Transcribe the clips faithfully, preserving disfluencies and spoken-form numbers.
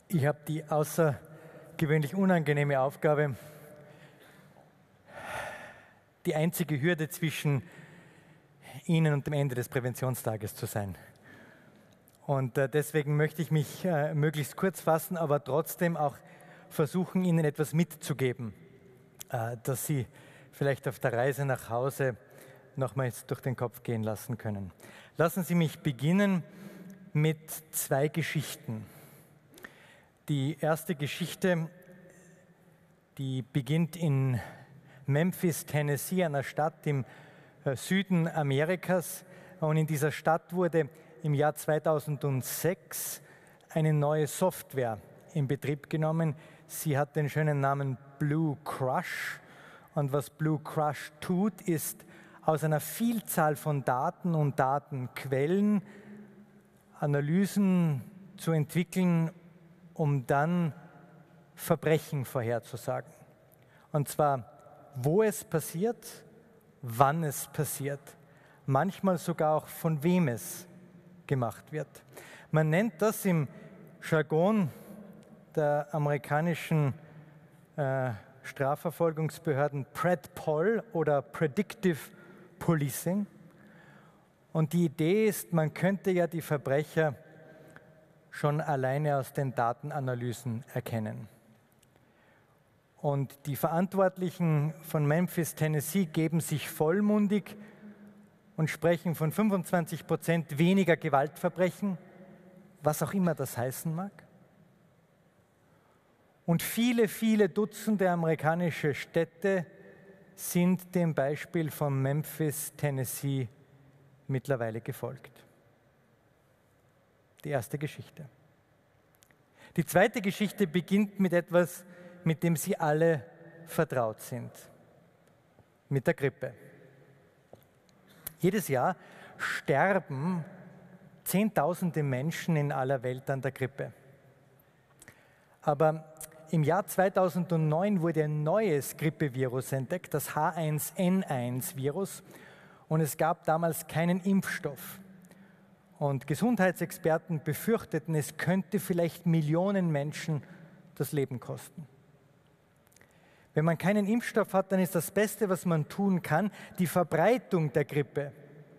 Ich habe die außergewöhnlich unangenehme Aufgabe, die einzige Hürde zwischen Ihnen und dem Ende des Präventionstages zu sein. Und äh, deswegen möchte ich mich äh, möglichst kurz fassen, aber trotzdem auch versuchen, Ihnen etwas mitzugeben, äh, das Sie vielleicht auf der Reise nach Hause nochmals durch den Kopf gehen lassen können. Lassen Sie mich beginnen mit zwei Geschichten. Die erste Geschichte, die beginnt in Memphis, Tennessee, einer Stadt im Süden Amerikas. Und in dieser Stadt wurde im Jahr zweitausendsechs eine neue Software in Betrieb genommen. Sie hat den schönen Namen Blue Crush. Und was Blue Crush tut, ist aus einer Vielzahl von Daten und Datenquellen Analysen zu entwickeln, um dann Verbrechen vorherzusagen. Und zwar, wo es passiert, wann es passiert, manchmal sogar auch von wem es gemacht wird. Man nennt das im Jargon der amerikanischen äh, Strafverfolgungsbehörden Predpol oder Predictive Policing. Und die Idee ist, man könnte ja die Verbrecher schon alleine aus den Datenanalysen erkennen. Und die Verantwortlichen von Memphis, Tennessee geben sich vollmundig und sprechen von fünfundzwanzig Prozent weniger Gewaltverbrechen, was auch immer das heißen mag. Und viele, viele Dutzende amerikanische Städte sind dem Beispiel von Memphis, Tennessee mittlerweile gefolgt. Die erste Geschichte. Die zweite Geschichte beginnt mit etwas, mit dem Sie alle vertraut sind, mit der Grippe. Jedes Jahr sterben Zehntausende Menschen in aller Welt an der Grippe. Aber im Jahr zweitausendneun wurde ein neues Grippevirus entdeckt, das H eins N eins Virus, und es gab damals keinen Impfstoff. Und Gesundheitsexperten befürchteten, es könnte vielleicht Millionen Menschen das Leben kosten. Wenn man keinen Impfstoff hat, dann ist das Beste, was man tun kann, die Verbreitung der Grippe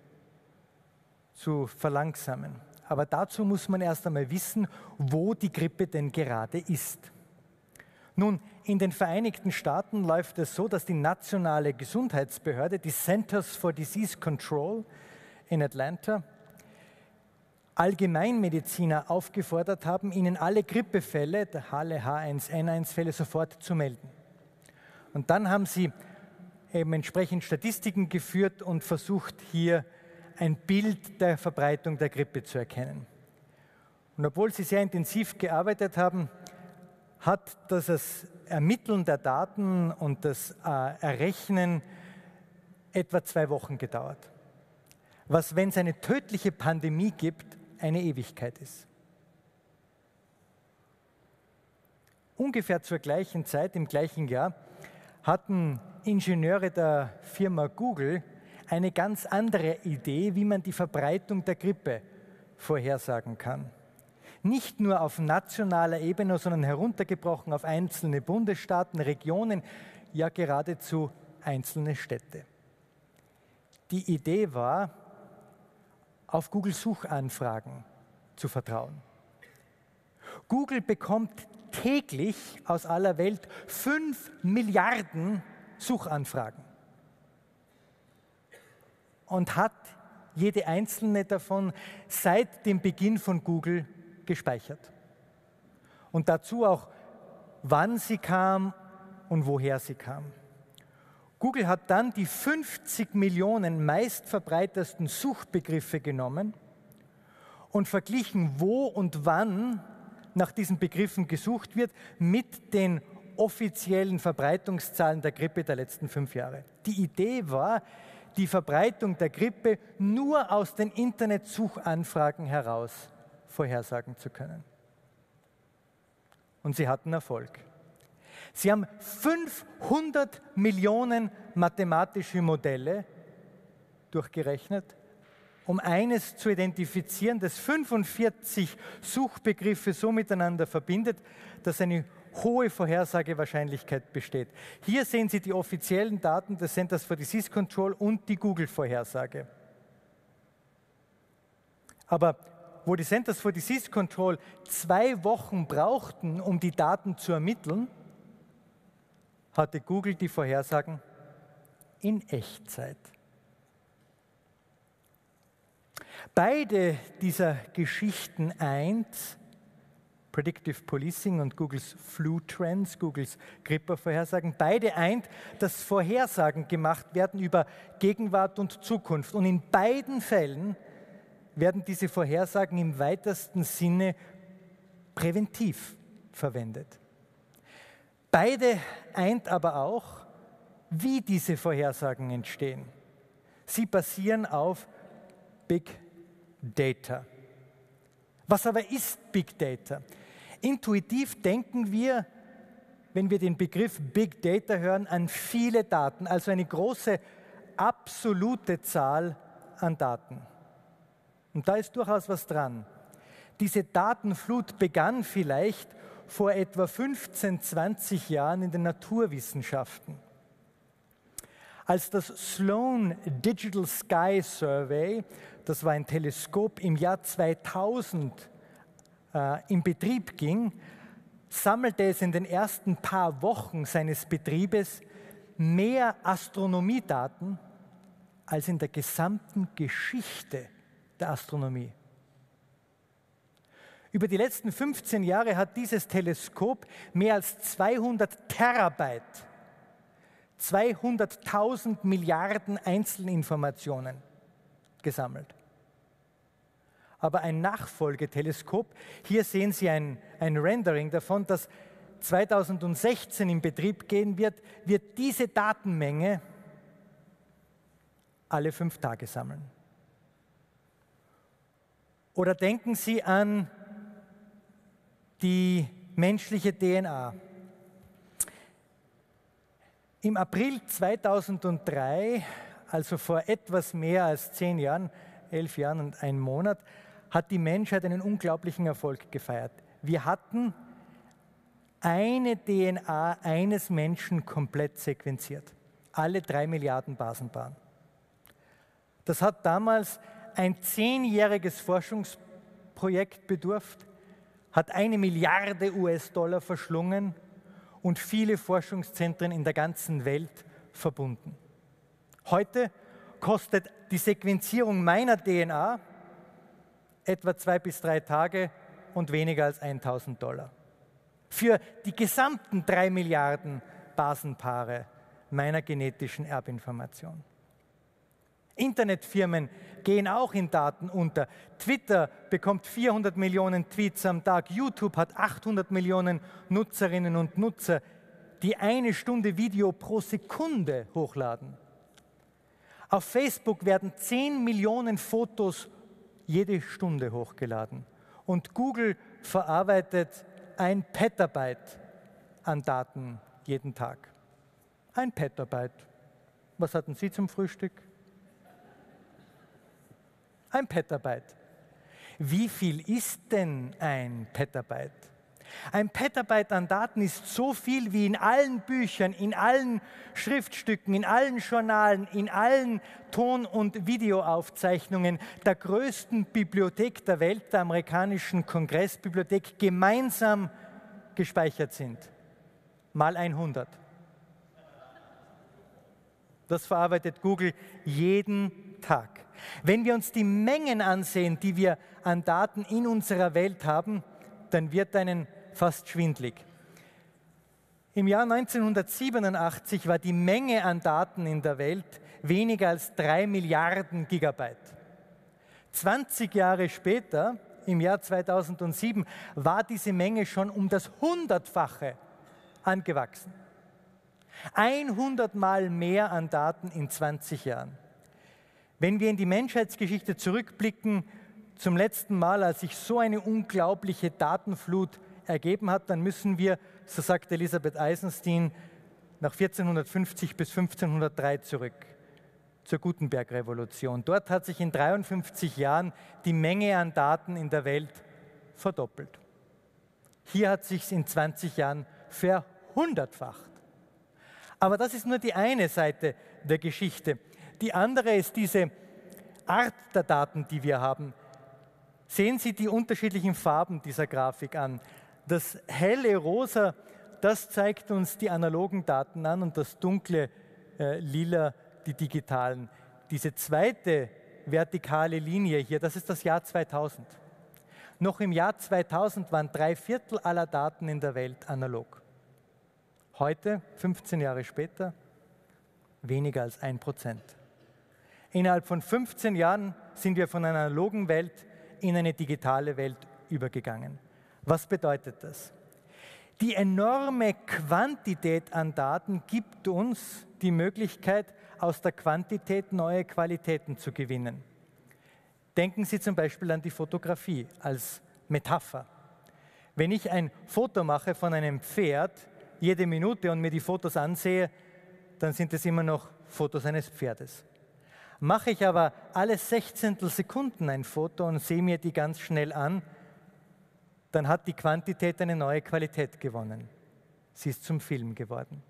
zu verlangsamen. Aber dazu muss man erst einmal wissen, wo die Grippe denn gerade ist. Nun, in den Vereinigten Staaten läuft es so, dass die nationale Gesundheitsbehörde, die Centers for Disease Control in Atlanta, Allgemeinmediziner aufgefordert haben, ihnen alle Grippefälle, alle H eins N eins Fälle, sofort zu melden. Und dann haben sie eben entsprechend Statistiken geführt und versucht, hier ein Bild der Verbreitung der Grippe zu erkennen. Und obwohl sie sehr intensiv gearbeitet haben, hat das Ermitteln der Daten und das äh, Errechnen etwa zwei Wochen gedauert. Was, wenn es eine tödliche Pandemie gibt, eine Ewigkeit ist. Ungefähr zur gleichen Zeit, im gleichen Jahr, hatten Ingenieure der Firma Google eine ganz andere Idee, wie man die Verbreitung der Grippe vorhersagen kann. Nicht nur auf nationaler Ebene, sondern heruntergebrochen auf einzelne Bundesstaaten, Regionen, ja geradezu einzelne Städte. Die Idee war, auf Google-Suchanfragen zu vertrauen. Google bekommt täglich aus aller Welt fünf Milliarden Suchanfragen und hat jede einzelne davon seit dem Beginn von Google gespeichert. Und dazu auch, wann sie kam und woher sie kam. Google hat dann die fünfzig Millionen meistverbreitesten Suchbegriffe genommen und verglichen, wo und wann nach diesen Begriffen gesucht wird, mit den offiziellen Verbreitungszahlen der Grippe der letzten fünf Jahre. Die Idee war, die Verbreitung der Grippe nur aus den Internetsuchanfragen heraus vorhersagen zu können. Und sie hatten Erfolg. Sie haben fünfhundert Millionen mathematische Modelle durchgerechnet um eines zu identifizieren, das fünfundvierzig Suchbegriffe so miteinander verbindet, dass eine hohe Vorhersagewahrscheinlichkeit besteht. Hier sehen Sie die offiziellen Daten des Centers for Disease Control und die Google-Vorhersage. Aber wo die Centers for Disease Control zwei Wochen brauchten, um die Daten zu ermitteln, hatte Google die Vorhersagen in Echtzeit. Beide dieser Geschichten eint Predictive Policing und Googles Flu Trends, Googles Grippevorhersagen, beide eint, dass Vorhersagen gemacht werden über Gegenwart und Zukunft. Und in beiden Fällen werden diese Vorhersagen im weitesten Sinne präventiv verwendet. Beide eint aber auch, wie diese Vorhersagen entstehen. Sie basieren auf Big Data. Was aber ist Big Data? Intuitiv denken wir, wenn wir den Begriff Big Data hören, an viele Daten, also eine große absolute Zahl an Daten. Und da ist durchaus was dran. Diese Datenflut begann vielleicht vor etwa fünfzehn, zwanzig Jahren in den Naturwissenschaften. Als das Sloan Digital Sky Survey, das war ein Teleskop, im Jahr zweitausend äh, in Betrieb ging, sammelte es in den ersten paar Wochen seines Betriebes mehr Astronomiedaten als in der gesamten Geschichte der Astronomie. Über die letzten fünfzehn Jahre hat dieses Teleskop mehr als zweihundert Terabyte, zweihunderttausend Milliarden Einzelinformationen gesammelt. Aber ein Nachfolgeteleskop, hier sehen Sie ein, ein Rendering davon, das zweitausendsechzehn in Betrieb gehen wird, wird diese Datenmenge alle fünf Tage sammeln. Oder denken Sie an die menschliche D N A. Im April zweitausenddrei, also vor etwas mehr als zehn Jahren, elf Jahren und einem Monat, hat die Menschheit einen unglaublichen Erfolg gefeiert. Wir hatten eine D N A eines Menschen komplett sequenziert. Alle drei Milliarden Basenpaaren. Das hat damals ein zehnjähriges Forschungsprojekt bedurft, hat eine Milliarde U S-Dollar verschlungen und viele Forschungszentren in der ganzen Welt verbunden. Heute kostet die Sequenzierung meiner D N A etwa zwei bis drei Tage und weniger als tausend Dollar. Für die gesamten drei Milliarden Basenpaare meiner genetischen Erbinformation. Internetfirmen gehen auch in Daten unter. Twitter bekommt vierhundert Millionen Tweets am Tag. YouTube hat achthundert Millionen Nutzerinnen und Nutzer, die eine Stunde Video pro Sekunde hochladen. Auf Facebook werden zehn Millionen Fotos jede Stunde hochgeladen. Und Google verarbeitet ein Petabyte an Daten jeden Tag. Ein Petabyte. Was hatten Sie zum Frühstück? Ein Petabyte. Wie viel ist denn ein Petabyte? Ein Petabyte an Daten ist so viel wie in allen Büchern, in allen Schriftstücken, in allen Journalen, in allen Ton- und Videoaufzeichnungen der größten Bibliothek der Welt, der amerikanischen Kongressbibliothek, gemeinsam gespeichert sind. Mal hundert. Das verarbeitet Google jeden Tag. Wenn wir uns die Mengen ansehen, die wir an Daten in unserer Welt haben, dann wird einem fast schwindlig. Im Jahr neunzehnhundertsiebenundachtzig war die Menge an Daten in der Welt weniger als drei Milliarden Gigabyte. zwanzig Jahre später, im Jahr zweitausendsieben, war diese Menge schon um das Hundertfache angewachsen. hundert Mal mehr an Daten in zwanzig Jahren. Wenn wir in die Menschheitsgeschichte zurückblicken, zum letzten Mal, als sich so eine unglaubliche Datenflut ergeben hat, dann müssen wir, so sagt Elisabeth Eisenstein, nach vierzehnhundertfünfzig bis fünfzehnhundertdrei zurück. zur Gutenberg-Revolution. Dort hat sich in dreiundfünfzig Jahren die Menge an Daten in der Welt verdoppelt. Hier hat sich in zwanzig Jahren verhundertfacht. Aber das ist nur die eine Seite der Geschichte. Die andere ist diese Art der Daten, die wir haben. Sehen Sie die unterschiedlichen Farben dieser Grafik an. Das helle Rosa, das zeigt uns die analogen Daten an und das dunkle äh, Lila die digitalen. Diese zweite vertikale Linie hier, das ist das Jahr zweitausend. Noch im Jahr zweitausend waren drei Viertel aller Daten in der Welt analog. Heute, fünfzehn Jahre später, weniger als ein Prozent. Innerhalb von fünfzehn Jahren sind wir von einer analogen Welt in eine digitale Welt übergegangen. Was bedeutet das? Die enorme Quantität an Daten gibt uns die Möglichkeit, aus der Quantität neue Qualitäten zu gewinnen. Denken Sie zum Beispiel an die Fotografie als Metapher. Wenn ich ein Foto mache von einem Pferd, jede Minute und mir die Fotos ansehe, dann sind es immer noch Fotos eines Pferdes. Mache ich aber alle Sechzehntel Sekunden ein Foto und sehe mir die ganz schnell an, dann hat die Quantität eine neue Qualität gewonnen. Sie ist zum Film geworden.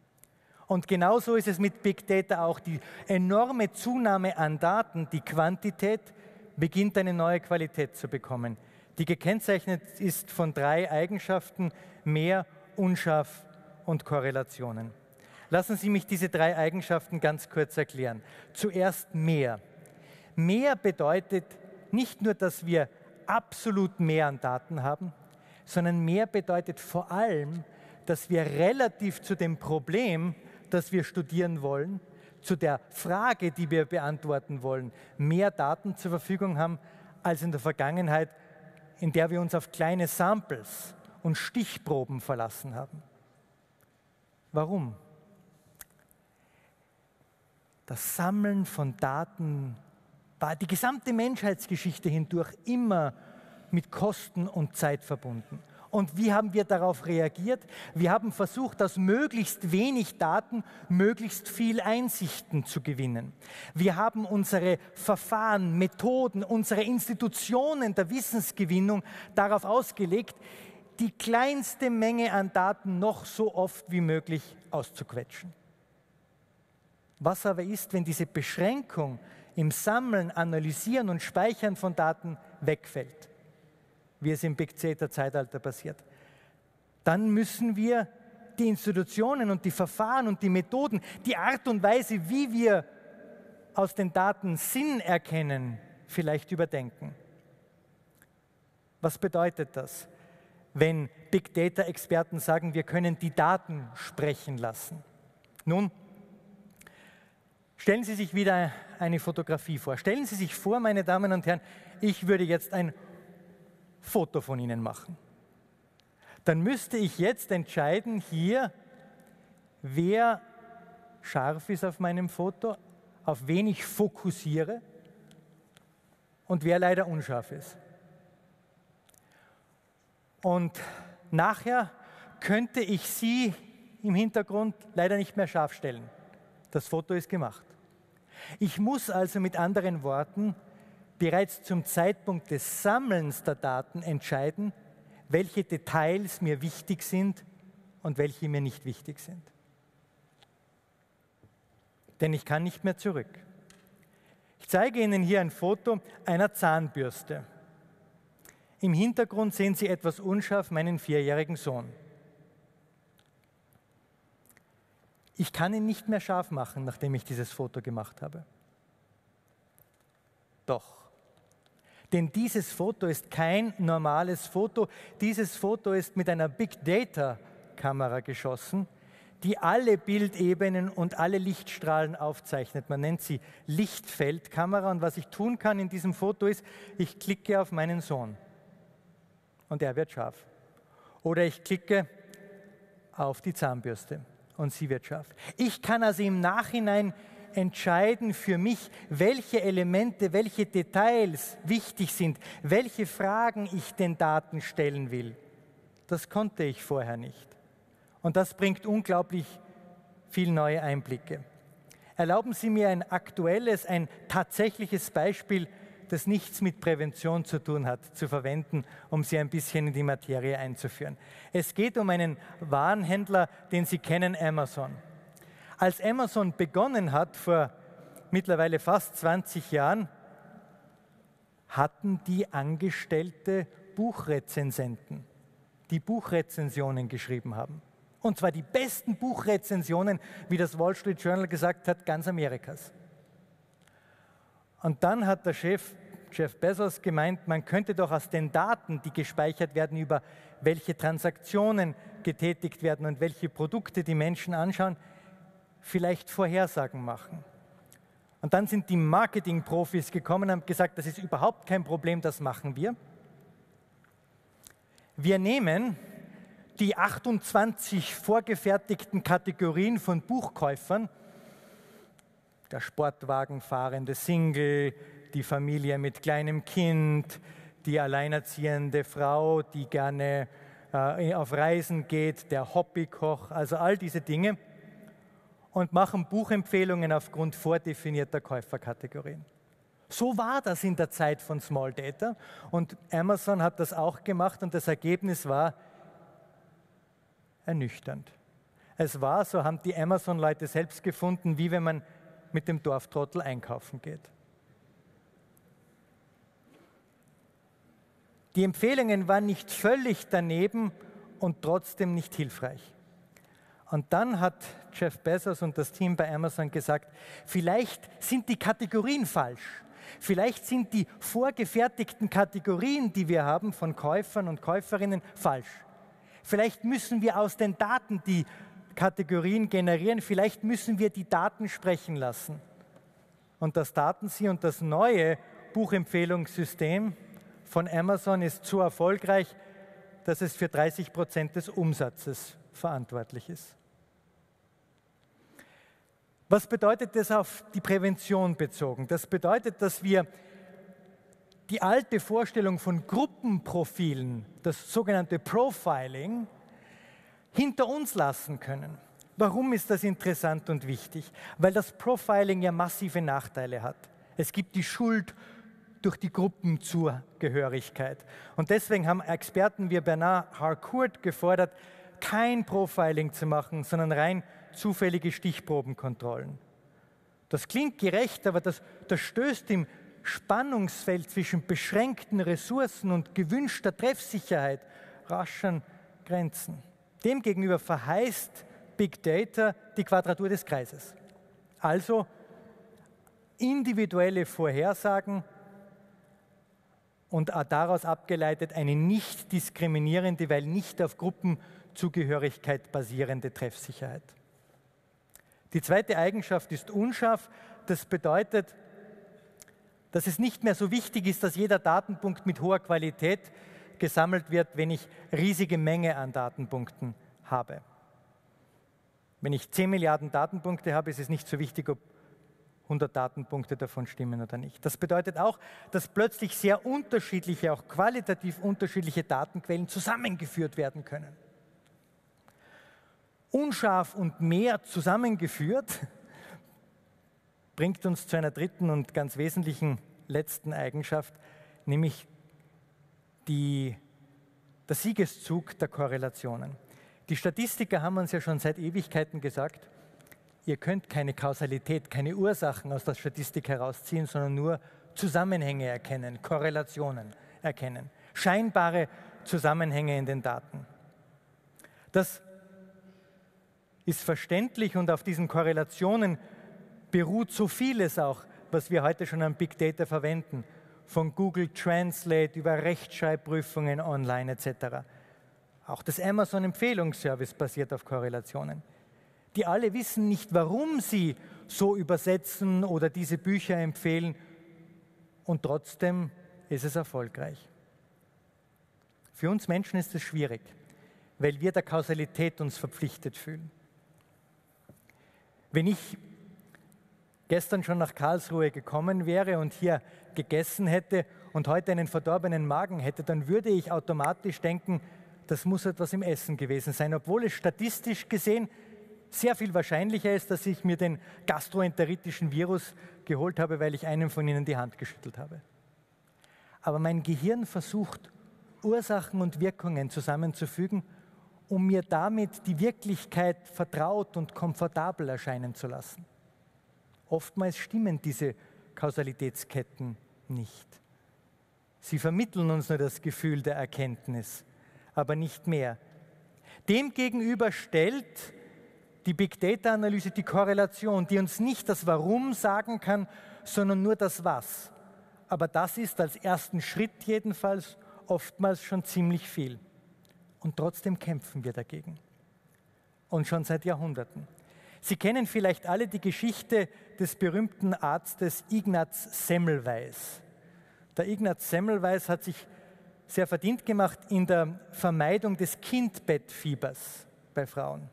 Und genauso ist es mit Big Data auch. Die enorme Zunahme an Daten, die Quantität, beginnt eine neue Qualität zu bekommen, die gekennzeichnet ist von drei Eigenschaften: mehr, unscharf und Korrelationen. Lassen Sie mich diese drei Eigenschaften ganz kurz erklären. Zuerst mehr. Mehr bedeutet nicht nur, dass wir absolut mehr an Daten haben, sondern mehr bedeutet vor allem, dass wir relativ zu dem Problem, das wir studieren wollen, zu der Frage, die wir beantworten wollen, mehr Daten zur Verfügung haben als in der Vergangenheit, in der wir uns auf kleine Samples und Stichproben verlassen haben. Warum? Das Sammeln von Daten war die gesamte Menschheitsgeschichte hindurch immer mit Kosten und Zeit verbunden. Und wie haben wir darauf reagiert? Wir haben versucht, aus möglichst wenig Daten möglichst viel Einsichten zu gewinnen. Wir haben unsere Verfahren, Methoden, unsere Institutionen der Wissensgewinnung darauf ausgelegt, die kleinste Menge an Daten noch so oft wie möglich auszuquetschen. Was aber ist, wenn diese Beschränkung im Sammeln, Analysieren und Speichern von Daten wegfällt, wie es im Big Data-Zeitalter passiert? Dann müssen wir die Institutionen und die Verfahren und die Methoden, die Art und Weise, wie wir aus den Daten Sinn erkennen, vielleicht überdenken. Was bedeutet das, wenn Big Data-Experten sagen, wir können die Daten sprechen lassen? Nun, stellen Sie sich wieder eine Fotografie vor. Stellen Sie sich vor, meine Damen und Herren, ich würde jetzt ein Foto von Ihnen machen. Dann müsste ich jetzt entscheiden hier, wer scharf ist auf meinem Foto, auf wen ich fokussiere und wer leider unscharf ist. Und nachher könnte ich Sie im Hintergrund leider nicht mehr scharf stellen. Das Foto ist gemacht. Ich muss also mit anderen Worten bereits zum Zeitpunkt des Sammelns der Daten entscheiden, welche Details mir wichtig sind und welche mir nicht wichtig sind. Denn ich kann nicht mehr zurück. Ich zeige Ihnen hier ein Foto einer Zahnbürste. Im Hintergrund sehen Sie etwas unscharf meinen vierjährigen Sohn. Ich kann ihn nicht mehr scharf machen, nachdem ich dieses Foto gemacht habe. Doch. Denn dieses Foto ist kein normales Foto. Dieses Foto ist mit einer Big Data Kamera geschossen, die alle Bildebenen und alle Lichtstrahlen aufzeichnet. Man nennt sie Lichtfeldkamera. Und was ich tun kann in diesem Foto ist, ich klicke auf meinen Sohn und er wird scharf. Oder ich klicke auf die Zahnbürste und sie wird scharf. Ich kann also im Nachhinein entscheiden für mich, welche Elemente, welche Details wichtig sind, welche Fragen ich den Daten stellen will. Das konnte ich vorher nicht. Und das bringt unglaublich viel neue Einblicke. Erlauben Sie mir ein aktuelles, ein tatsächliches Beispiel, das nichts mit Prävention zu tun hat, zu verwenden, um Sie ein bisschen in die Materie einzuführen. Es geht um einen Warenhändler, den Sie kennen, Amazon. Als Amazon begonnen hat, vor mittlerweile fast zwanzig Jahren, hatten die Angestellte Buchrezensenten, die Buchrezensionen geschrieben haben. Und zwar die besten Buchrezensionen, wie das Wall Street Journal gesagt hat, ganz Amerikas. Und dann hat der Chef, Jeff Bezos, gemeint, man könnte doch aus den Daten, die gespeichert werden, über welche Transaktionen getätigt werden und welche Produkte die Menschen anschauen, vielleicht Vorhersagen machen. Und dann sind die Marketingprofis gekommen und haben gesagt, das ist überhaupt kein Problem, das machen wir. Wir nehmen die achtundzwanzig vorgefertigten Kategorien von Buchkäufern, der sportwagenfahrende Single, die Familie mit kleinem Kind, die alleinerziehende Frau, die gerne äh, auf Reisen geht, der Hobbykoch, also all diese Dinge, und machen Buchempfehlungen aufgrund vordefinierter Käuferkategorien. So war das in der Zeit von Small Data und Amazon hat das auch gemacht und das Ergebnis war ernüchternd. Es war, so haben die Amazon-Leute selbst gefunden, wie wenn man mit dem Dorftrottel einkaufen geht. Die Empfehlungen waren nicht völlig daneben und trotzdem nicht hilfreich. Und dann hat Jeff Bezos und das Team bei Amazon gesagt, vielleicht sind die Kategorien falsch. Vielleicht sind die vorgefertigten Kategorien, die wir haben von Käufern und Käuferinnen, falsch. Vielleicht müssen wir aus den Daten die Kategorien generieren, vielleicht müssen wir die Daten sprechen lassen. Und das taten sie und das neue Buchempfehlungssystem von Amazon ist so erfolgreich, dass es für dreißig Prozent des Umsatzes verantwortlich ist. Was bedeutet das auf die Prävention bezogen? Das bedeutet, dass wir die alte Vorstellung von Gruppenprofilen, das sogenannte Profiling, hinter uns lassen können. Warum ist das interessant und wichtig? Weil das Profiling ja massive Nachteile hat. Es gibt die Schuld durch die Gruppenzugehörigkeit. Und deswegen haben Experten wie Bernard Harcourt gefordert, kein Profiling zu machen, sondern rein zufällige Stichprobenkontrollen. Das klingt gerecht, aber das, das stößt im Spannungsfeld zwischen beschränkten Ressourcen und gewünschter Treffsicherheit rasch an Grenzen. Demgegenüber verheißt Big Data die Quadratur des Kreises. Also individuelle Vorhersagen und daraus abgeleitet eine nicht diskriminierende, weil nicht auf Gruppenzugehörigkeit basierende Treffsicherheit. Die zweite Eigenschaft ist unscharf. Das bedeutet, dass es nicht mehr so wichtig ist, dass jeder Datenpunkt mit hoher Qualität gesammelt wird, wenn ich riesige Menge an Datenpunkten habe. Wenn ich zehn Milliarden Datenpunkte habe, ist es nicht so wichtig, ob hundert Datenpunkte davon stimmen oder nicht. Das bedeutet auch, dass plötzlich sehr unterschiedliche, auch qualitativ unterschiedliche Datenquellen zusammengeführt werden können. Unscharf und mehr zusammengeführt bringt uns zu einer dritten und ganz wesentlichen letzten Eigenschaft, nämlich die, der Siegeszug der Korrelationen. Die Statistiker haben uns ja schon seit Ewigkeiten gesagt, ihr könnt keine Kausalität, keine Ursachen aus der Statistik herausziehen, sondern nur Zusammenhänge erkennen, Korrelationen erkennen, scheinbare Zusammenhänge in den Daten. Das ist verständlich und auf diesen Korrelationen beruht so vieles auch, was wir heute schon an Big Data verwenden, von Google Translate über Rechtschreibprüfungen online et cetera. Auch das Amazon-Empfehlungsservice basiert auf Korrelationen. Die alle wissen nicht, warum sie so übersetzen oder diese Bücher empfehlen und trotzdem ist es erfolgreich. Für uns Menschen ist es schwierig, weil wir der Kausalität uns verpflichtet fühlen. Wenn ich gestern schon nach Karlsruhe gekommen wäre und hier gegessen hätte und heute einen verdorbenen Magen hätte, dann würde ich automatisch denken, das muss etwas im Essen gewesen sein, obwohl es statistisch gesehen sehr viel wahrscheinlicher ist, dass ich mir den gastroenteritischen Virus geholt habe, weil ich einem von ihnen die Hand geschüttelt habe. Aber mein Gehirn versucht, Ursachen und Wirkungen zusammenzufügen, um mir damit die Wirklichkeit vertraut und komfortabel erscheinen zu lassen. Oftmals stimmen diese Kausalitätsketten nicht. Sie vermitteln uns nur das Gefühl der Erkenntnis, aber nicht mehr. Demgegenüber stellt die Big Data-Analyse die Korrelation, die uns nicht das Warum sagen kann, sondern nur das Was. Aber das ist als ersten Schritt jedenfalls oftmals schon ziemlich viel. Und trotzdem kämpfen wir dagegen. Und schon seit Jahrhunderten. Sie kennen vielleicht alle die Geschichte des berühmten Arztes Ignaz Semmelweis. Der Ignaz Semmelweis hat sich sehr verdient gemacht in der Vermeidung des Kindbettfiebers bei Frauen.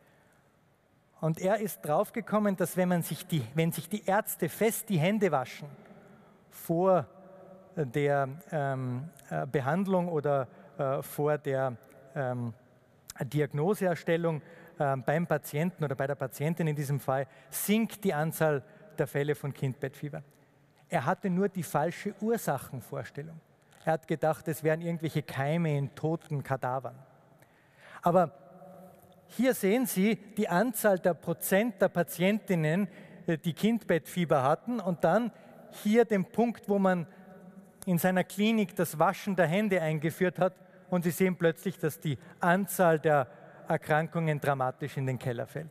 Und er ist draufgekommen, dass wenn, man sich die, wenn sich die Ärzte fest die Hände waschen vor der ähm, äh, Behandlung oder äh, vor der ähm, Diagnoseerstellung äh, beim Patienten oder bei der Patientin in diesem Fall, sinkt die Anzahl der Fälle von Kindbettfieber. Er hatte nur die falsche Ursachenvorstellung. Er hat gedacht, es wären irgendwelche Keime in toten Kadavern. Aber hier sehen Sie die Anzahl der Prozent der Patientinnen, die Kindbettfieber hatten, und dann hier den Punkt, wo man in seiner Klinik das Waschen der Hände eingeführt hat, und Sie sehen plötzlich, dass die Anzahl der Erkrankungen dramatisch in den Keller fällt.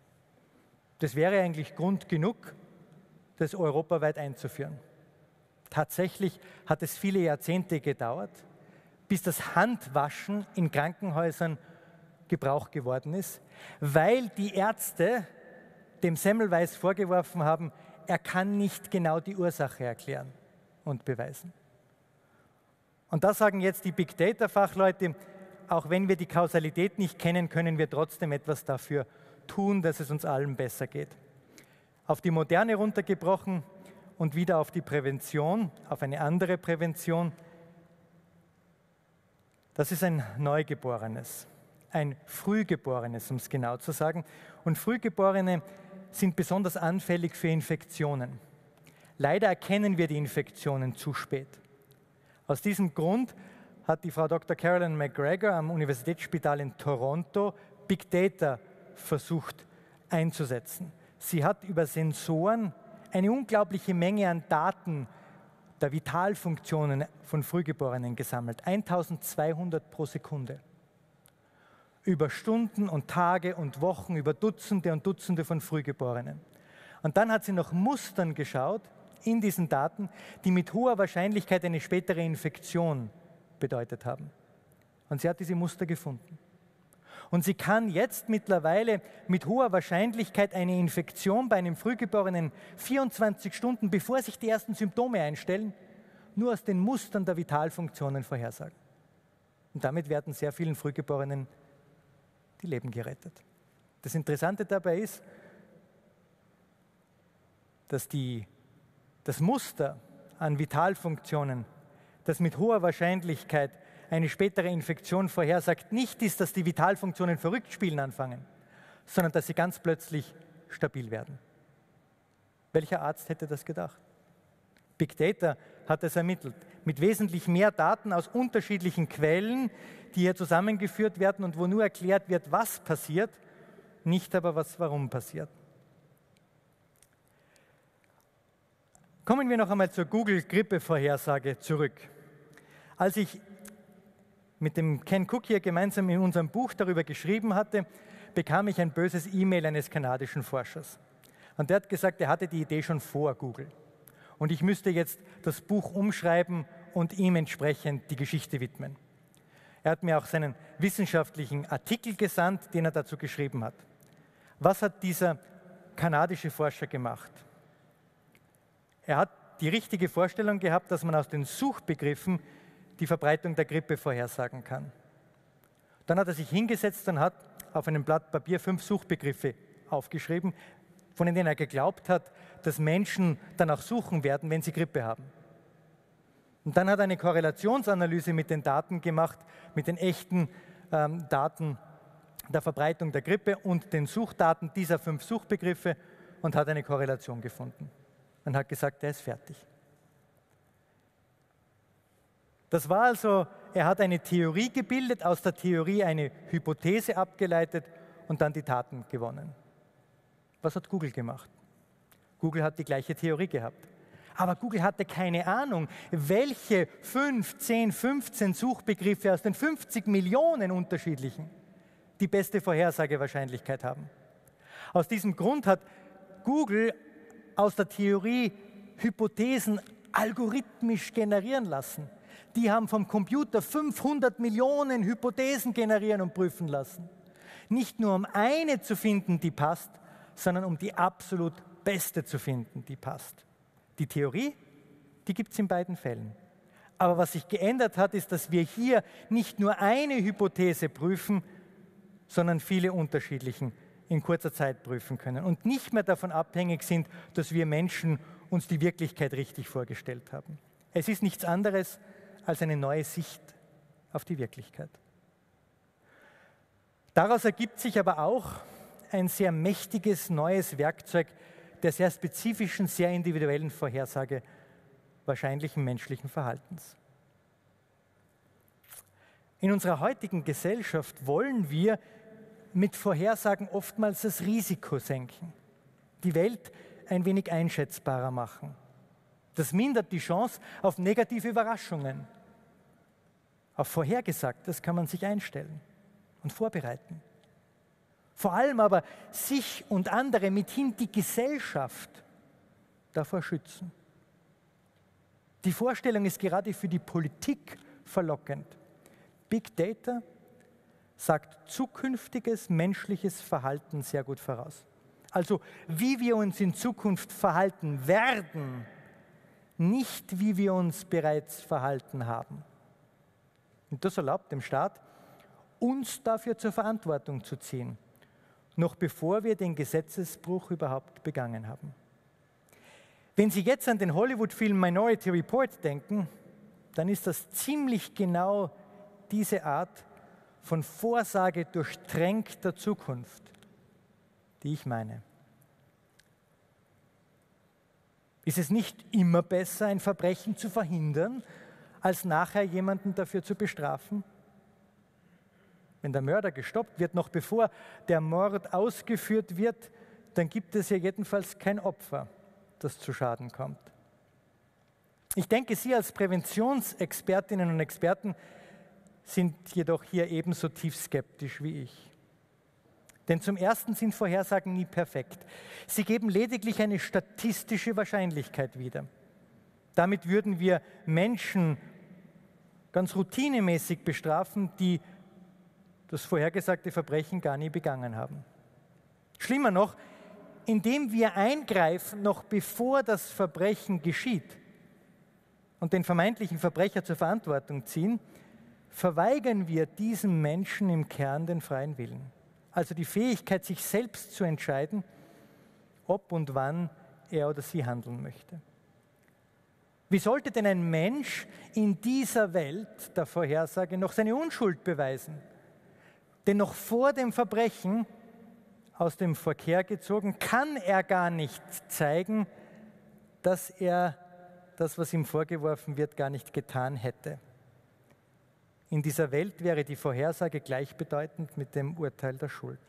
Das wäre eigentlich Grund genug, das europaweit einzuführen. Tatsächlich hat es viele Jahrzehnte gedauert, bis das Handwaschen in Krankenhäusern Gebrauch geworden ist, weil die Ärzte dem Semmelweis vorgeworfen haben, er kann nicht genau die Ursache erklären und beweisen. Und da sagen jetzt die Big Data-Fachleute, auch wenn wir die Kausalität nicht kennen, können wir trotzdem etwas dafür tun, dass es uns allen besser geht. Auf die Moderne runtergebrochen und wieder auf die Prävention, auf eine andere Prävention. Das ist ein Neugeborenes, ein Frühgeborenes, um es genau zu sagen. Und Frühgeborene sind besonders anfällig für Infektionen. Leider erkennen wir die Infektionen zu spät. Aus diesem Grund hat die Frau Doktor Carolyn McGregor am Universitätsspital in Toronto Big Data versucht einzusetzen. Sie hat über Sensoren eine unglaubliche Menge an Daten der Vitalfunktionen von Frühgeborenen gesammelt. eintausendzweihundert pro Sekunde. Über Stunden und Tage und Wochen, über Dutzende und Dutzende von Frühgeborenen. Und dann hat sie nach Mustern geschaut in diesen Daten, die mit hoher Wahrscheinlichkeit eine spätere Infektion bedeutet haben. Und sie hat diese Muster gefunden. Und sie kann jetzt mittlerweile mit hoher Wahrscheinlichkeit eine Infektion bei einem Frühgeborenen vierundzwanzig Stunden, bevor sich die ersten Symptome einstellen, nur aus den Mustern der Vitalfunktionen vorhersagen. Und damit werden sehr vielen Frühgeborenen die Leben gerettet. Das Interessante dabei ist, dass die, das Muster an Vitalfunktionen, das mit hoher Wahrscheinlichkeit eine spätere Infektion vorhersagt, nicht ist, dass die Vitalfunktionen verrückt spielen anfangen, sondern dass sie ganz plötzlich stabil werden. Welcher Arzt hätte das gedacht? Big Data hat es ermittelt, mit wesentlich mehr Daten aus unterschiedlichen Quellen, die hier zusammengeführt werden und wo nur erklärt wird, was passiert, nicht aber, was warum passiert. Kommen wir noch einmal zur Google-Grippe-Vorhersage zurück. Als ich mit dem Ken Cook hier gemeinsam in unserem Buch darüber geschrieben hatte, bekam ich ein böses E-Mail eines kanadischen Forschers. Und der hat gesagt, er hatte die Idee schon vor Google. Und ich müsste jetzt das Buch umschreiben und ihm entsprechend die Geschichte widmen. Er hat mir auch seinen wissenschaftlichen Artikel gesandt, den er dazu geschrieben hat. Was hat dieser kanadische Forscher gemacht? Er hat die richtige Vorstellung gehabt, dass man aus den Suchbegriffen die Verbreitung der Grippe vorhersagen kann. Dann hat er sich hingesetzt und hat auf einem Blatt Papier fünf Suchbegriffe aufgeschrieben, von denen er geglaubt hat, dass Menschen danach suchen werden, wenn sie Grippe haben. Und dann hat er eine Korrelationsanalyse mit den Daten gemacht, mit den echten ähm, Daten der Verbreitung der Grippe und den Suchdaten dieser fünf Suchbegriffe und hat eine Korrelation gefunden. Man hat gesagt, der ist fertig. Das war also, er hat eine Theorie gebildet, aus der Theorie eine Hypothese abgeleitet und dann die Daten gewonnen. Was hat Google gemacht? Google hat die gleiche Theorie gehabt. Aber Google hatte keine Ahnung, welche fünf, zehn, fünfzehn Suchbegriffe aus den fünfzig Millionen unterschiedlichen die beste Vorhersagewahrscheinlichkeit haben. Aus diesem Grund hat Google aus der Theorie Hypothesen algorithmisch generieren lassen. Die haben vom Computer fünfhundert Millionen Hypothesen generieren und prüfen lassen. Nicht nur um eine zu finden, die passt, sondern um die absolut beste zu finden, die passt. Die Theorie, die gibt es in beiden Fällen. Aber was sich geändert hat, ist, dass wir hier nicht nur eine Hypothese prüfen, sondern viele unterschiedlichen in kurzer Zeit prüfen können und nicht mehr davon abhängig sind, dass wir Menschen uns die Wirklichkeit richtig vorgestellt haben. Es ist nichts anderes als eine neue Sicht auf die Wirklichkeit. Daraus ergibt sich aber auch ein sehr mächtiges neues Werkzeug der sehr spezifischen, sehr individuellen Vorhersage wahrscheinlichen menschlichen Verhaltens. In unserer heutigen Gesellschaft wollen wir mit Vorhersagen oftmals das Risiko senken, die Welt ein wenig einschätzbarer machen. Das mindert die Chance auf negative Überraschungen. Auf Vorhergesagtes kann man sich einstellen und vorbereiten. Vor allem aber sich und andere, mithin die Gesellschaft, davor schützen. Die Vorstellung ist gerade für die Politik verlockend. Big Data sagt zukünftiges menschliches Verhalten sehr gut voraus. Also wie wir uns in Zukunft verhalten werden, nicht wie wir uns bereits verhalten haben. Und das erlaubt dem Staat, uns dafür zur Verantwortung zu ziehen, noch bevor wir den Gesetzesbruch überhaupt begangen haben. Wenn Sie jetzt an den Hollywood-Film Minority Report denken, dann ist das ziemlich genau diese Art von Vorsage durchtränkter Zukunft, die ich meine. Ist es nicht immer besser, ein Verbrechen zu verhindern, als nachher jemanden dafür zu bestrafen? Wenn der Mörder gestoppt wird, noch bevor der Mord ausgeführt wird, dann gibt es ja jedenfalls kein Opfer, das zu Schaden kommt. Ich denke, Sie als Präventionsexpertinnen und Experten sind jedoch hier ebenso tief skeptisch wie ich. Denn zum Ersten sind Vorhersagen nie perfekt. Sie geben lediglich eine statistische Wahrscheinlichkeit wieder. Damit würden wir Menschen ganz routinemäßig bestrafen, die das vorhergesagte Verbrechen gar nie begangen haben. Schlimmer noch, indem wir eingreifen, noch bevor das Verbrechen geschieht und den vermeintlichen Verbrecher zur Verantwortung ziehen, verweigern wir diesem Menschen im Kern den freien Willen. Also die Fähigkeit, sich selbst zu entscheiden, ob und wann er oder sie handeln möchte. Wie sollte denn ein Mensch in dieser Welt der Vorhersage noch seine Unschuld beweisen? Denn noch vor dem Verbrechen, aus dem Verkehr gezogen, kann er gar nicht zeigen, dass er das, was ihm vorgeworfen wird, gar nicht getan hätte. In dieser Welt wäre die Vorhersage gleichbedeutend mit dem Urteil der Schuld.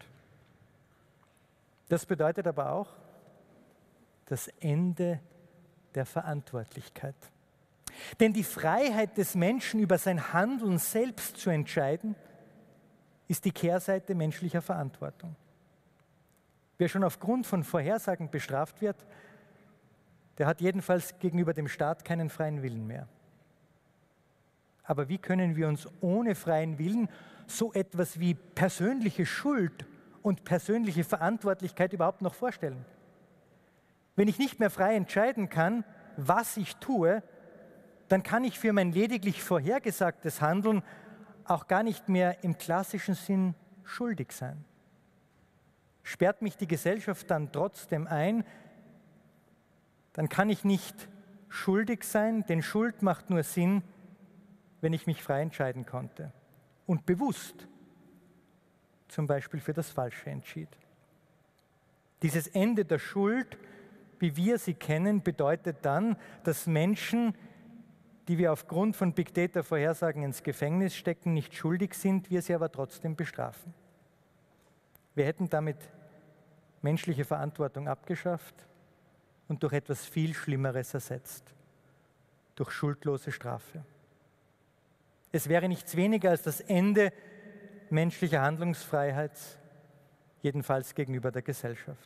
Das bedeutet aber auch das Ende der Verantwortlichkeit. Denn die Freiheit des Menschen, über sein Handeln selbst zu entscheiden, ist die Kehrseite menschlicher Verantwortung. Wer schon aufgrund von Vorhersagen bestraft wird, der hat jedenfalls gegenüber dem Staat keinen freien Willen mehr. Aber wie können wir uns ohne freien Willen so etwas wie persönliche Schuld und persönliche Verantwortlichkeit überhaupt noch vorstellen? Wenn ich nicht mehr frei entscheiden kann, was ich tue, dann kann ich für mein lediglich vorhergesagtes Handeln auch gar nicht mehr im klassischen Sinn schuldig sein. Sperrt mich die Gesellschaft dann trotzdem ein, dann kann ich nicht schuldig sein, denn Schuld macht nur Sinn, wenn ich mich frei entscheiden konnte und bewusst zum Beispiel für das Falsche entschied. Dieses Ende der Schuld, wie wir sie kennen, bedeutet dann, dass Menschen, die wir aufgrund von Big Data-Vorhersagen ins Gefängnis stecken, nicht schuldig sind, wir sie aber trotzdem bestrafen. Wir hätten damit menschliche Verantwortung abgeschafft und durch etwas viel Schlimmeres ersetzt, durch schuldlose Strafe. Es wäre nichts weniger als das Ende menschlicher Handlungsfreiheit, jedenfalls gegenüber der Gesellschaft.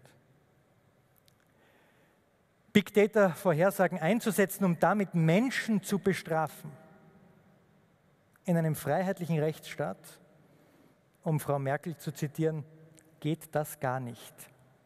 Big Data-Vorhersagen einzusetzen, um damit Menschen zu bestrafen. In einem freiheitlichen Rechtsstaat, um Frau Merkel zu zitieren, geht das gar nicht.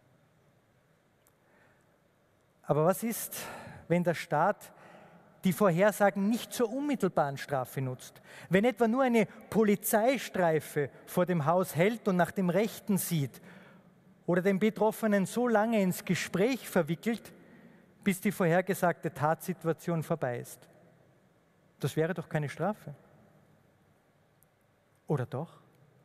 Aber was ist, wenn der Staat die Vorhersagen nicht zur unmittelbaren Strafe nutzt? Wenn etwa nur eine Polizeistreife vor dem Haus hält und nach dem Rechten sieht oder den Betroffenen so lange ins Gespräch verwickelt, bis die vorhergesagte Tatsituation vorbei ist. Das wäre doch keine Strafe. Oder doch?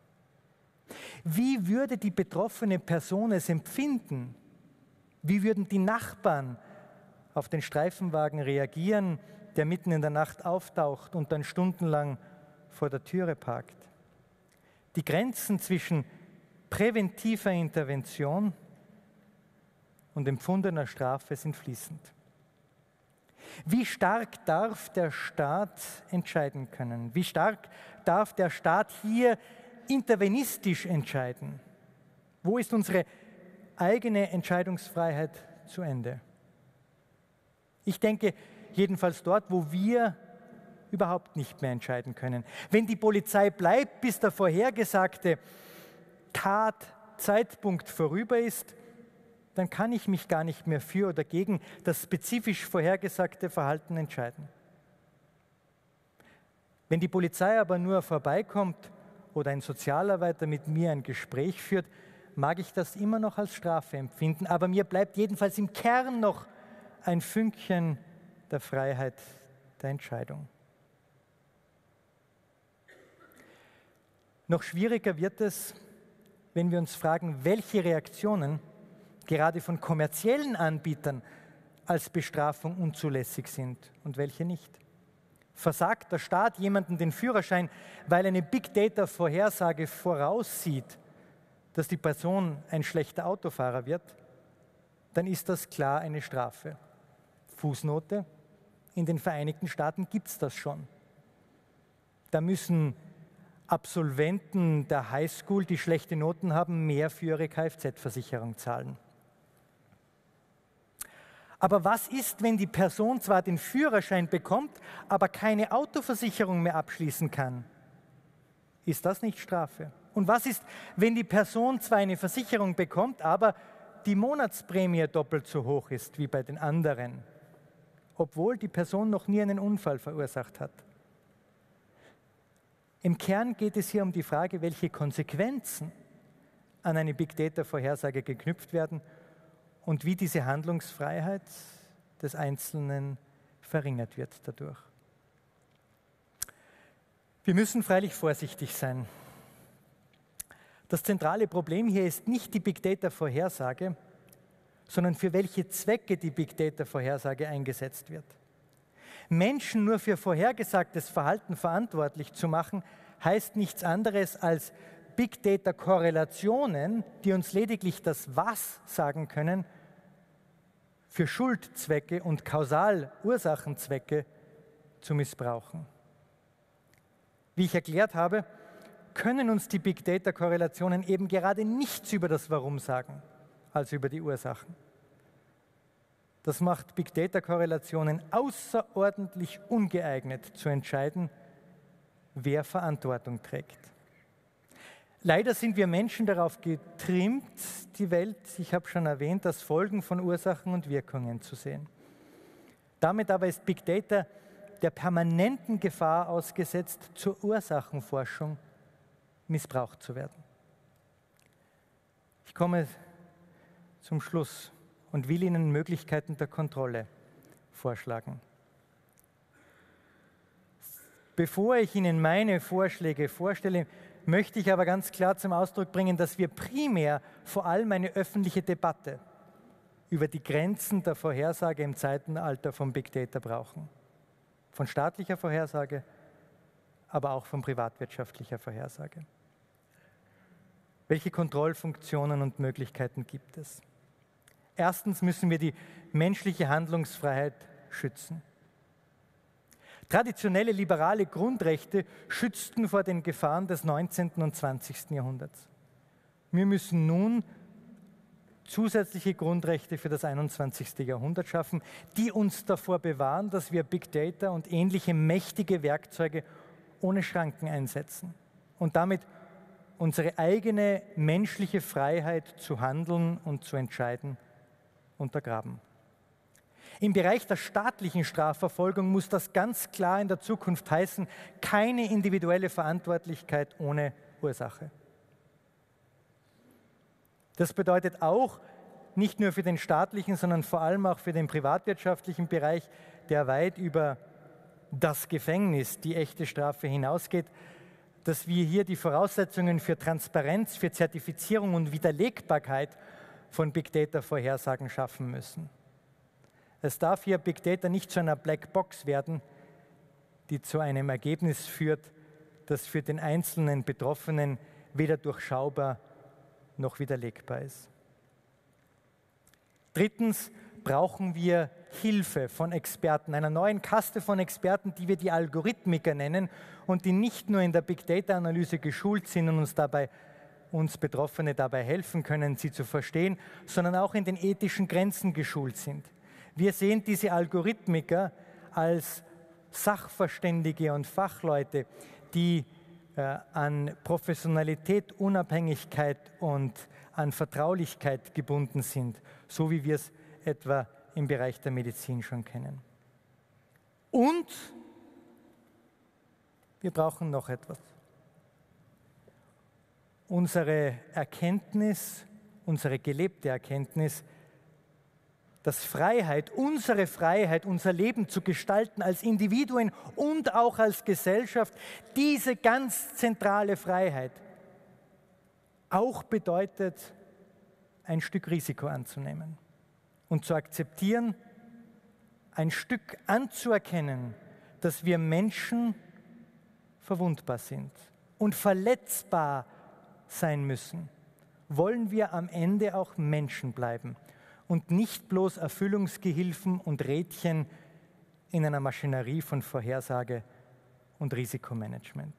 Wie würde die betroffene Person es empfinden? Wie würden die Nachbarn auf den Streifenwagen reagieren, der mitten in der Nacht auftaucht und dann stundenlang vor der Türe parkt? Die Grenzen zwischen präventiver Intervention und empfundener Strafe sind fließend. Wie stark darf der Staat entscheiden können? Wie stark darf der Staat hier intervenistisch entscheiden? Wo ist unsere eigene Entscheidungsfreiheit zu Ende? Ich denke jedenfalls dort, wo wir überhaupt nicht mehr entscheiden können. Wenn die Polizei bleibt, bis der vorhergesagte Tatzeitpunkt vorüber ist, dann kann ich mich gar nicht mehr für oder gegen das spezifisch vorhergesagte Verhalten entscheiden. Wenn die Polizei aber nur vorbeikommt oder ein Sozialarbeiter mit mir ein Gespräch führt, mag ich das immer noch als Strafe empfinden, aber mir bleibt jedenfalls im Kern noch ein Fünkchen der Freiheit der Entscheidung. Noch schwieriger wird es, wenn wir uns fragen, welche Reaktionen gerade von kommerziellen Anbietern als Bestrafung unzulässig sind und welche nicht. Versagt der Staat jemandem den Führerschein, weil eine Big Data-Vorhersage voraussieht, dass die Person ein schlechter Autofahrer wird, dann ist das klar eine Strafe. Fußnote: In den Vereinigten Staaten gibt es das schon. Da müssen Absolventen der Highschool, die schlechte Noten haben, mehr für ihre Kfz-Versicherung zahlen. Aber was ist, wenn die Person zwar den Führerschein bekommt, aber keine Autoversicherung mehr abschließen kann? Ist das nicht Strafe? Und was ist, wenn die Person zwar eine Versicherung bekommt, aber die Monatsprämie doppelt so hoch ist wie bei den anderen, obwohl die Person noch nie einen Unfall verursacht hat? Im Kern geht es hier um die Frage, welche Konsequenzen an eine Big Data-Vorhersage geknüpft werden und wie diese Handlungsfreiheit des Einzelnen verringert wird dadurch. Wir müssen freilich vorsichtig sein. Das zentrale Problem hier ist nicht die Big Data-Vorhersage, sondern für welche Zwecke die Big Data-Vorhersage eingesetzt wird. Menschen nur für vorhergesagtes Verhalten verantwortlich zu machen, heißt nichts anderes als Big Data-Korrelationen, die uns lediglich das Was sagen können, für Schuldzwecke und Kausalursachenzwecke zu missbrauchen. Wie ich erklärt habe, können uns die Big Data-Korrelationen eben gerade nichts über das Warum sagen, als über die Ursachen. Das macht Big Data-Korrelationen außerordentlich ungeeignet zu entscheiden, wer Verantwortung trägt. Leider sind wir Menschen darauf getrimmt, die Welt, ich habe schon erwähnt, als Folgen von Ursachen und Wirkungen zu sehen. Damit aber ist Big Data der permanenten Gefahr ausgesetzt, zur Ursachenforschung missbraucht zu werden. Ich komme zum Schluss und will Ihnen Möglichkeiten der Kontrolle vorschlagen. Bevor ich Ihnen meine Vorschläge vorstelle, möchte ich aber ganz klar zum Ausdruck bringen, dass wir primär vor allem eine öffentliche Debatte über die Grenzen der Vorhersage im Zeitalter von Big Data brauchen. Von staatlicher Vorhersage, aber auch von privatwirtschaftlicher Vorhersage. Welche Kontrollfunktionen und Möglichkeiten gibt es? Erstens müssen wir die menschliche Handlungsfreiheit schützen. Traditionelle liberale Grundrechte schützten vor den Gefahren des neunzehnten und zwanzigsten Jahrhunderts. Wir müssen nun zusätzliche Grundrechte für das einundzwanzigste Jahrhundert schaffen, die uns davor bewahren, dass wir Big Data und ähnliche mächtige Werkzeuge ohne Schranken einsetzen und damit unsere eigene menschliche Freiheit zu handeln und zu entscheiden untergraben. Im Bereich der staatlichen Strafverfolgung muss das ganz klar in der Zukunft heißen, keine individuelle Verantwortlichkeit ohne Ursache. Das bedeutet auch, nicht nur für den staatlichen, sondern vor allem auch für den privatwirtschaftlichen Bereich, der weit über das Gefängnis, die echte Strafe hinausgeht, dass wir hier die Voraussetzungen für Transparenz, für Zertifizierung und Widerlegbarkeit von Big Data-Vorhersagen schaffen müssen. Es darf hier Big Data nicht zu einer Blackbox werden, die zu einem Ergebnis führt, das für den einzelnen Betroffenen weder durchschaubar noch widerlegbar ist. Drittens brauchen wir Hilfe von Experten, einer neuen Kaste von Experten, die wir die Algorithmiker nennen und die nicht nur in der Big Data-Analyse geschult sind und uns dabei uns Betroffene dabei helfen können, sie zu verstehen, sondern auch in den ethischen Grenzen geschult sind. Wir sehen diese Algorithmiker als Sachverständige und Fachleute, die äh, an Professionalität, Unabhängigkeit und an Vertraulichkeit gebunden sind, so wie wir es etwa im Bereich der Medizin schon kennen. Und wir brauchen noch etwas. Unsere Erkenntnis, unsere gelebte Erkenntnis, dass Freiheit, unsere Freiheit, unser Leben zu gestalten als Individuen und auch als Gesellschaft, diese ganz zentrale Freiheit auch bedeutet, ein Stück Risiko anzunehmen und zu akzeptieren, ein Stück anzuerkennen, dass wir Menschen verwundbar sind und verletzbar sein müssen, wollen wir am Ende auch Menschen bleiben und nicht bloß Erfüllungsgehilfen und Rädchen in einer Maschinerie von Vorhersage und Risikomanagement.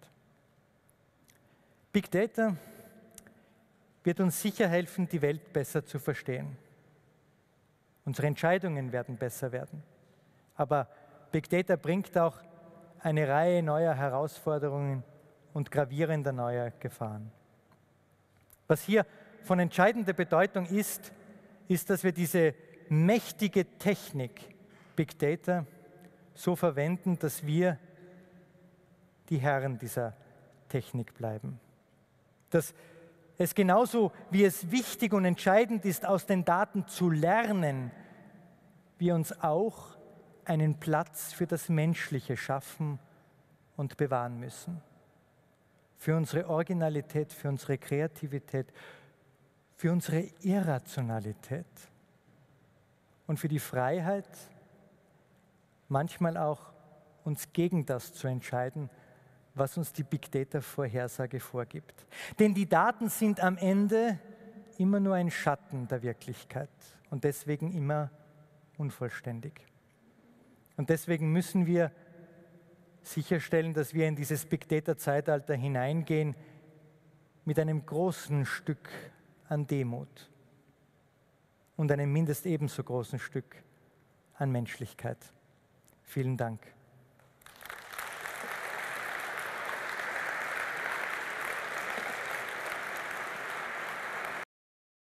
Big Data wird uns sicher helfen, die Welt besser zu verstehen. Unsere Entscheidungen werden besser werden. Aber Big Data bringt auch eine Reihe neuer Herausforderungen und gravierender neuer Gefahren. Was hier von entscheidender Bedeutung ist, ist, dass wir diese mächtige Technik, Big Data, so verwenden, dass wir die Herren dieser Technik bleiben. Dass es genauso wie es wichtig und entscheidend ist, aus den Daten zu lernen, wir uns auch einen Platz für das Menschliche schaffen und bewahren müssen. Für unsere Originalität, für unsere Kreativität, für unsere Irrationalität und für die Freiheit, manchmal auch uns gegen das zu entscheiden, was uns die Big Data-Vorhersage vorgibt. Denn die Daten sind am Ende immer nur ein Schatten der Wirklichkeit und deswegen immer unvollständig. Und deswegen müssen wir sicherstellen, dass wir in dieses Big Data-Zeitalter hineingehen mit einem großen Stück an Demut und einem mindest ebenso großen Stück an Menschlichkeit. Vielen Dank.